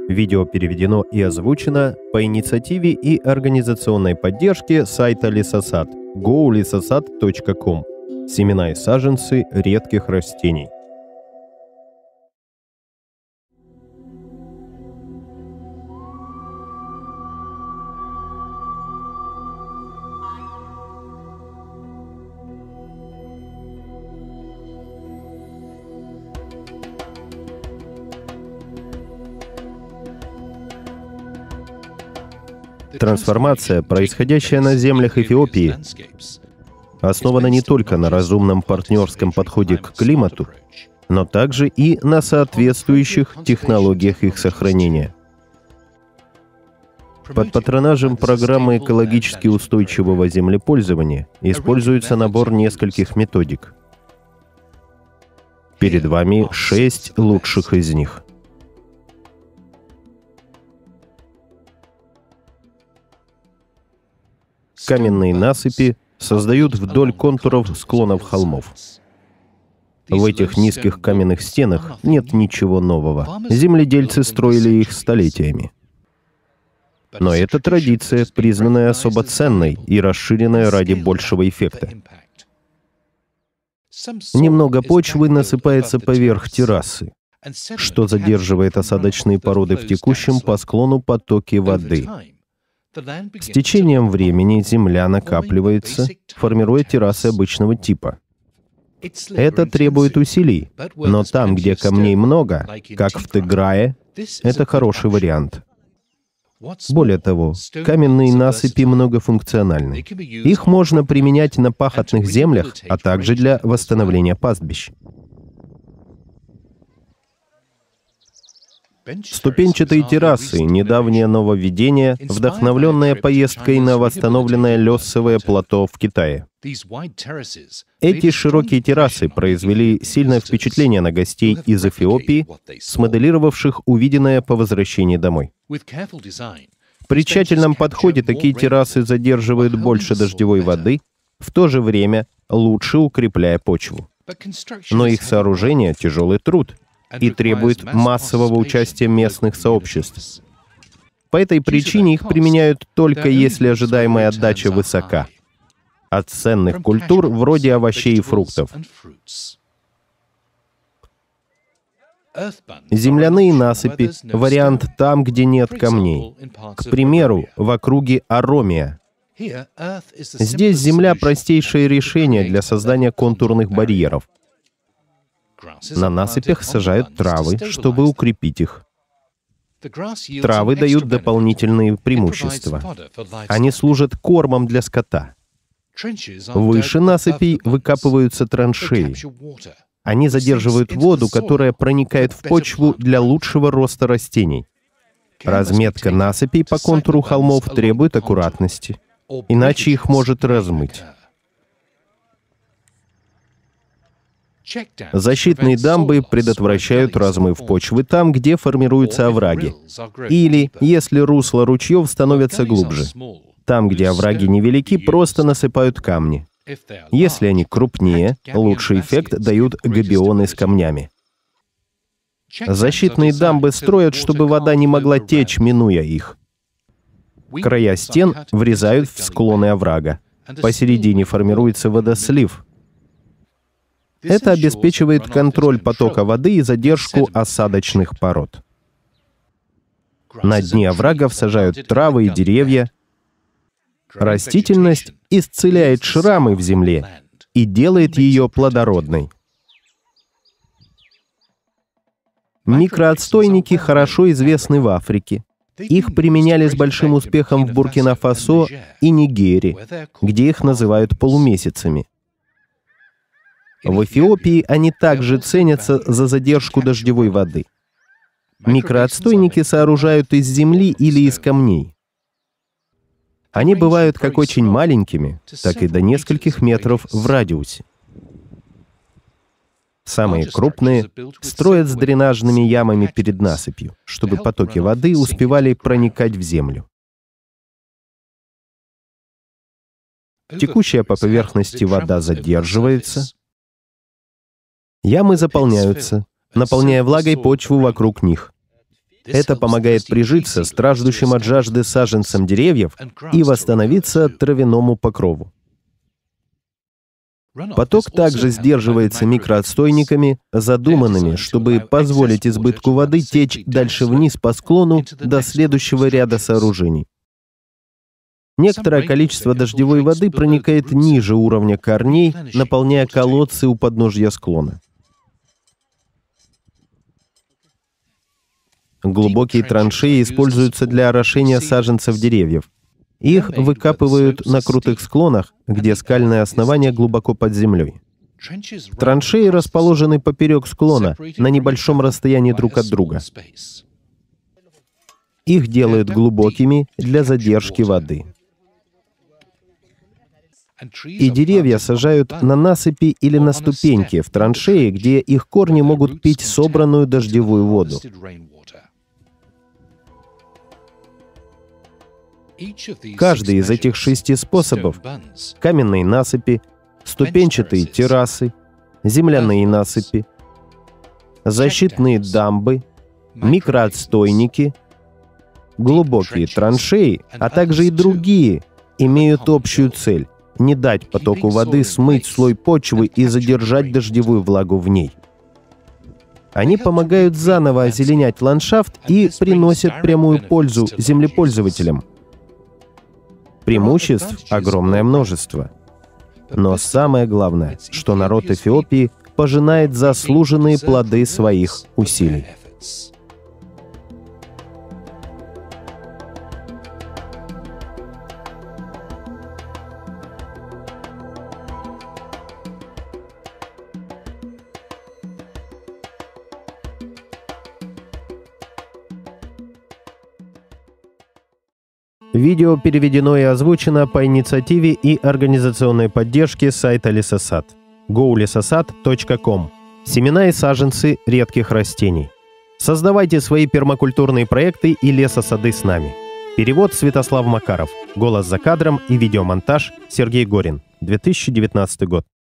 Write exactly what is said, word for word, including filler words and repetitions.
Видео переведено и озвучено по инициативе и организационной поддержке сайта Лесосад гоу лесосад точка ком. Семена и саженцы редких растений. Трансформация, происходящая на землях Эфиопии, основана не только на разумном партнерском подходе к климату, но также и на соответствующих технологиях их сохранения. Под патронажем программы экологически устойчивого землепользования используется набор нескольких методик. Перед вами шесть лучших из них. Каменные насыпи создают вдоль контуров склонов холмов. В этих низких каменных стенах нет ничего нового. Земледельцы строили их столетиями. Но это традиция, признанная особо ценной и расширенная ради большего эффекта. Немного почвы насыпается поверх террасы, что задерживает осадочные породы в текущем по склону потоке воды. С течением времени земля накапливается, формируя террасы обычного типа. Это требует усилий, но там, где камней много, как в Теграе, это хороший вариант. Более того, каменные насыпи многофункциональны. Их можно применять на пахотных землях, а также для восстановления пастбищ. Ступенчатые террасы — недавнее нововведение, вдохновленное поездкой на восстановленное лесовое плато в Китае. Эти широкие террасы произвели сильное впечатление на гостей из Эфиопии, смоделировавших увиденное по возвращении домой. При тщательном подходе такие террасы задерживают больше дождевой воды, в то же время лучше укрепляя почву. Но их сооружение — тяжелый труд и требует массового участия местных сообществ. По этой причине их применяют только если ожидаемая отдача высока от ценных культур вроде овощей и фруктов. Земляные насыпи — вариант там, где нет камней. К примеру, в округе Оромия. Здесь земля — простейшее решение для создания контурных барьеров. На насыпях сажают травы, чтобы укрепить их. Травы дают дополнительные преимущества. Они служат кормом для скота. Выше насыпей выкапываются траншеи. Они задерживают воду, которая проникает в почву для лучшего роста растений. Разметка насыпей по контуру холмов требует аккуратности, иначе их может размыть. Защитные дамбы предотвращают размыв почвы там, где формируются овраги, или, если русла ручьев становятся глубже. Там, где овраги невелики, просто насыпают камни. Если они крупнее, лучший эффект дают габионы с камнями. Защитные дамбы строят, чтобы вода не могла течь, минуя их. Края стен врезают в склоны оврага. Посередине формируется водослив. Это обеспечивает контроль потока воды и задержку осадочных пород. На дне оврагов сажают травы и деревья. Растительность исцеляет шрамы в земле и делает ее плодородной. Микроотстойники хорошо известны в Африке. Их применяли с большим успехом в Буркина-Фасо и Нигере, где их называют полумесяцами. В Эфиопии они также ценятся за задержку дождевой воды. Микроотстойники сооружают из земли или из камней. Они бывают как очень маленькими, так и до нескольких метров в радиусе. Самые крупные строят с дренажными ямами перед насыпью, чтобы потоки воды успевали проникать в землю. Текущая по поверхности вода задерживается, ямы заполняются, наполняя влагой почву вокруг них. Это помогает прижиться страждущим от жажды саженцам деревьев и восстановиться травяному покрову. Поток также сдерживается микроотстойниками, задуманными, чтобы позволить избытку воды течь дальше вниз по склону до следующего ряда сооружений. Некоторое количество дождевой воды проникает ниже уровня корней, наполняя колодцы у подножья склона. Глубокие траншеи используются для орошения саженцев деревьев. Их выкапывают на крутых склонах, где скальное основание глубоко под землей. Траншеи расположены поперек склона, на небольшом расстоянии друг от друга. Их делают глубокими для задержки воды. И деревья сажают на насыпи или на ступеньки в траншеи, где их корни могут пить собранную дождевую воду. Каждый из этих шести способов — каменные насыпи, ступенчатые террасы, земляные насыпи, защитные дамбы, микроотстойники, глубокие траншеи, а также и другие, имеют общую цель — не дать потоку воды смыть слой почвы и задержать дождевую влагу в ней. Они помогают заново озеленять ландшафт и приносят прямую пользу землепользователям. Преимуществ огромное множество. Но самое главное, что народ Эфиопии пожинает заслуженные плоды своих усилий. Видео переведено и озвучено по инициативе и организационной поддержке сайта Лесосад. гоу лесосад точка ком. Семена и саженцы редких растений. Создавайте свои пермакультурные проекты и лесосады с нами. Перевод Святослав Макаров. Голос за кадром и видеомонтаж Сергей Горин. две тысячи девятнадцатый год.